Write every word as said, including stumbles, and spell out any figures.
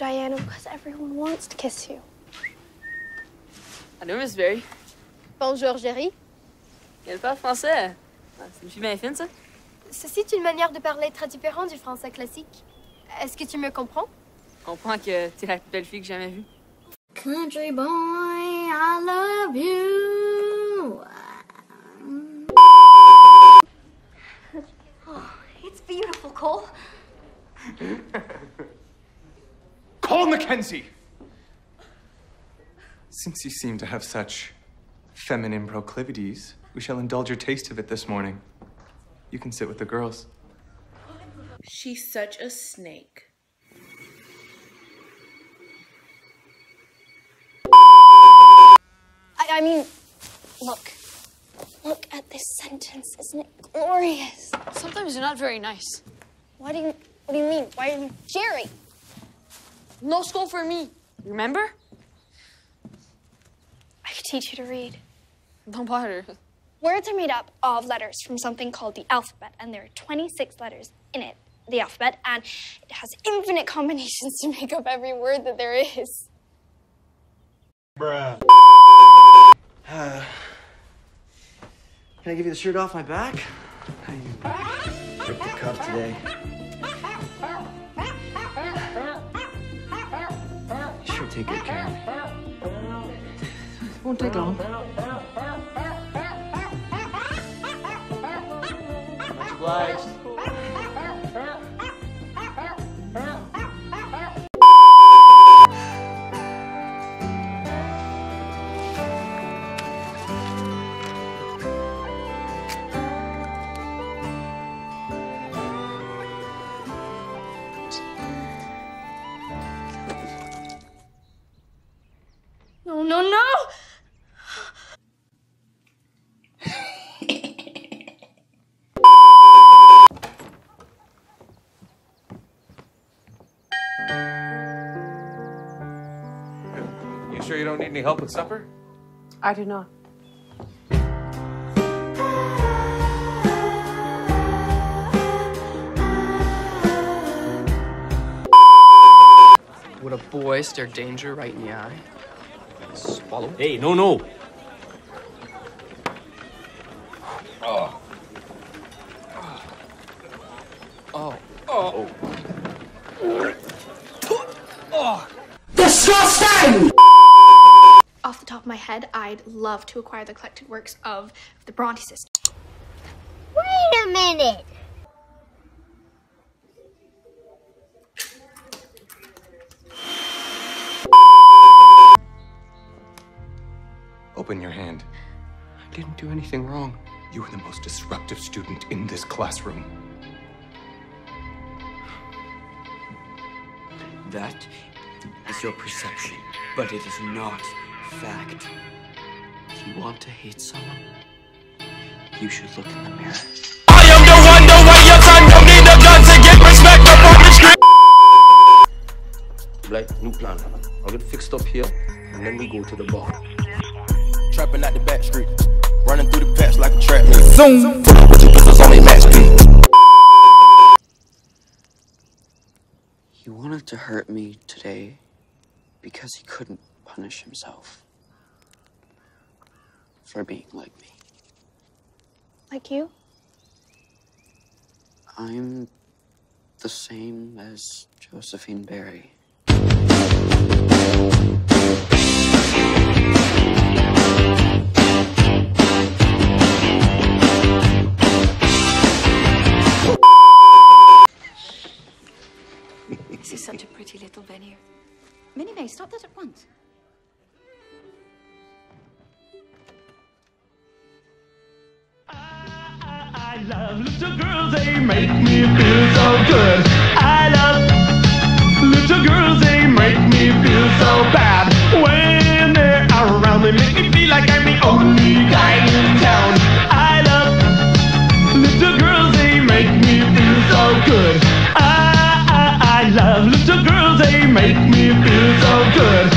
Diana, because everyone wants to kiss you. Allô, Miss Berry. Bonjour, Jerry. Elle parle français. Ah, c'est une fille bien fine, ça. Ceci est une manière de parler très différente du français classique. Est-ce que tu me comprends? Je comprends que t'es la plus belle fille que j'ai jamais vue. Country boy, I love you. Oh, it's beautiful, Cole. Cole Mackenzie! Since you seem to have such feminine proclivities, we shall indulge your taste of it this morning. You can sit with the girls. She's such a snake. I, I mean, look. Look at this sentence. Isn't it glorious? Sometimes you're not very nice. What do you, what do you mean? Why are you Jerry? No school for me. Remember? I could teach you to read. Don't bother. Words are made up of letters from something called the alphabet, and there are twenty-six letters in it, the alphabet, and it has infinite combinations to make up every word that there is. Bruh. Uh, can I give you the shirt off my back? I ripped the cuff today. Sure, take good care of me. It won't take long. Much obliged. No, no, no! You sure you don't need any help with supper? I do not. Would a boy stare danger right in the eye? Swallow it? Hey, no, no. Oh. Oh. Oh. Oh. Disgusting! Off the top of my head, I'd love to acquire the collected works of the Bronte sisters. Wait a minute. Open your hand. I didn't do anything wrong. You were the most disruptive student in this classroom. That is your perception, but it is not fact. If you want to hate someone, you should look in the mirror. I am the one, the way your son don't need a gun to get respect up on the street. Like, new plan. I'll get fixed up here, and then we go to the bar. Trapping out the back street, running through the patch like a trap meet. Zoom! With your pistols on their match beat. He wanted to hurt me today because he couldn't punish himself for being like me. Like you? I'm the same as Josephine Barry. This is such a pretty little venue. Minnie May, stop that at once. I love little girls, they make me feel so good. I love little girls, they make me feel so bad. When they're around, they make me feel like I'm the only guy in town. I love little girls, they make me feel so good. I, I, I love little girls, they make me feel so good.